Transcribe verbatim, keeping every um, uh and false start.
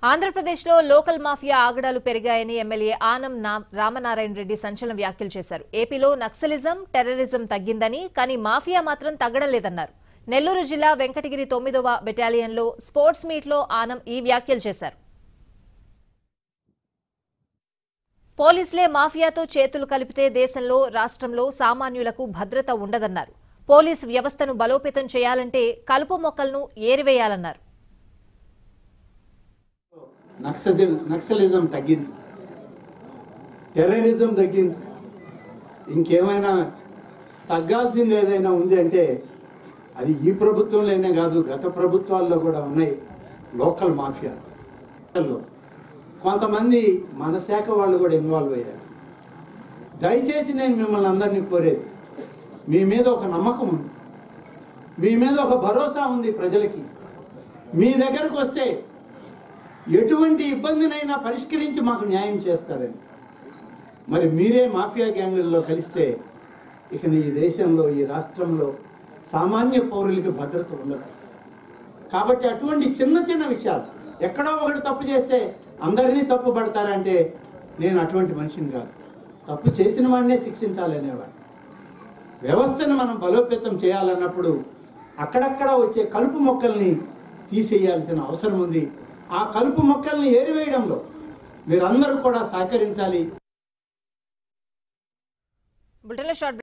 ఆంధ్రప్రదేశ్లో local mafia ఆగడాలు పెరిగాయని ఎమ్మెల్యే ఆనం రామనారాయణ రెడ్డి సంచలన వ్యాఖ్యలు చేశారు. ఏపీలో నక్సలిజం, టెర్రరిజం తగ్గిందని, కానీ మాఫియా మాత్రం తగ్గడం లేదన్నారు. నెల్లూరు జిల్లా వెంకటగిరి తొమ్మిదవ బెటాలియన్లో స్పోర్ట్స్ మీట్లో ఆనం ఈ వ్యాఖ్యలు చేశారు. పోలీసులే మాఫియాతో చేతులు కలిపితే దేశంలో, రాష్ట్రంలో సామాన్యులకు భద్రత ఉండదన్నారు. పోలీసు వ్యవస్థను బలోపేతం చేయాలంటే కలుపు మొక్కలను ఏరివేయాలన్నారు. నక్సలిజం నక్సలిజం తగ్గింది, టెర్రరిజం తగ్గింది. ఇంకేమైనా తగ్గాల్సింది ఏదైనా ఉంది అంటే అది ఈ ప్రభుత్వంలోనే కాదు, గత ప్రభుత్వాల్లో కూడా ఉన్నాయి. లోకల్ మాఫియాలో కొంతమంది మన శాఖ వాళ్ళు కూడా ఇన్వాల్వ్ అయ్యారు. దయచేసి నేను మిమ్మల్ని అందరినీ కోరేది, మీ మీద ఒక నమ్మకం ఉంది, మీ మీద ఒక భరోసా ఉంది ప్రజలకి. మీ దగ్గరకు వస్తే ఎటువంటి ఇబ్బందినైనా పరిష్కరించి మాకు న్యాయం చేస్తారని. మరి మీరే మాఫియా గ్యాంగుల్లో కలిస్తే ఇక ఈ దేశంలో, ఈ రాష్ట్రంలో సామాన్య పౌరులకి భద్రత ఉండదు. కాబట్టి అటువంటి చిన్న చిన్న విషయాలు, ఎక్కడో ఒకటి తప్పు చేస్తే అందరినీ తప్పు పడతారంటే నేను అటువంటి మనిషిని కాదు. తప్పు చేసిన వాడినే శిక్షించాలనేవాడు. వ్యవస్థను మనం బలోపేతం చేయాలన్నప్పుడు అక్కడక్కడ వచ్చే కలుపు మొక్కల్ని తీసేయాల్సిన అవసరం ఉంది. ఆ కలుపు మొక్కల్ని ఏరివేయడంలో మీరందరూ కూడా సహకరించాలి.